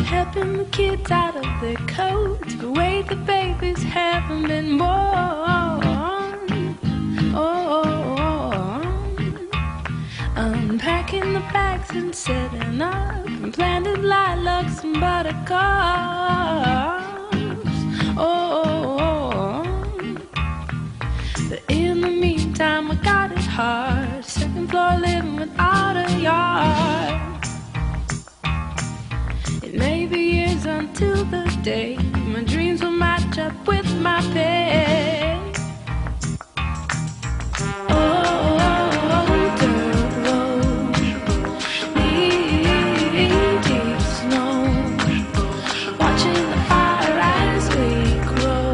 helping the kids out of their coats, but wait, the babies haven't been born. Oh, unpacking the bags and setting up, and planted lilacs and buttercups. Oh, but in the meantime I got it hard, second floor living without a yard. It may be years until the day my dreams will match up with my pay. Oh, dirt road, knee-deep snow, watching the fire as we grow.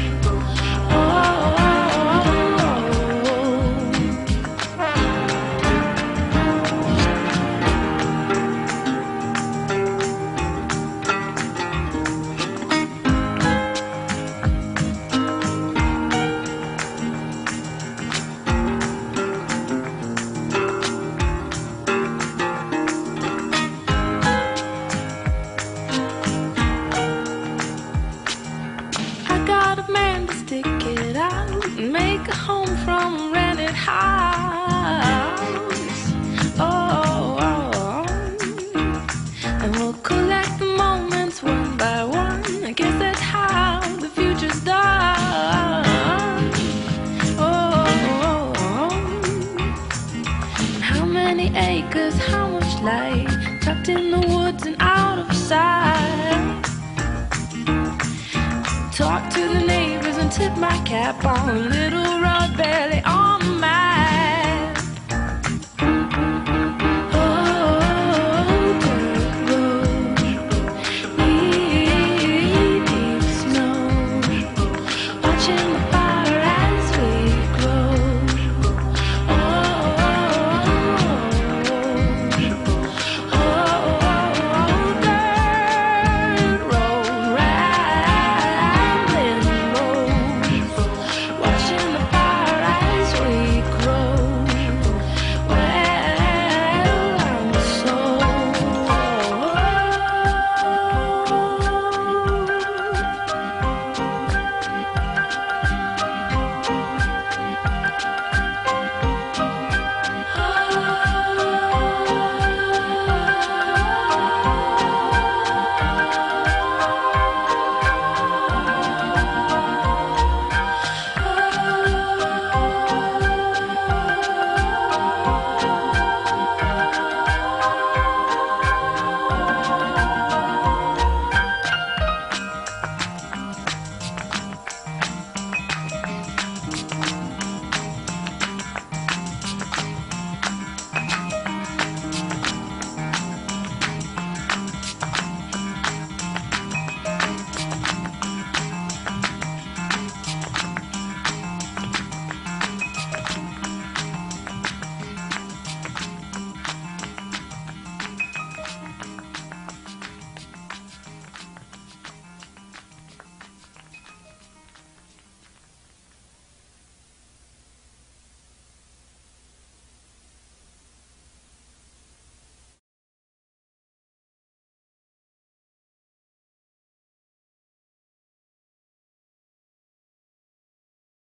Stick it out and make a home from a rented house. Oh, and we'll collect the moments one by one. I guess that's how the future's done. Oh, and how many acres, how much light, tucked in the woods and out of sight. Talk to the neighbors and tip my cap on a little